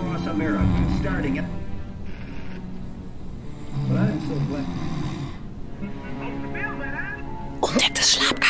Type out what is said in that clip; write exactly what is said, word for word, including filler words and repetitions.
across America, starting at... But I'm so glad... Ontdek de slaapkamer.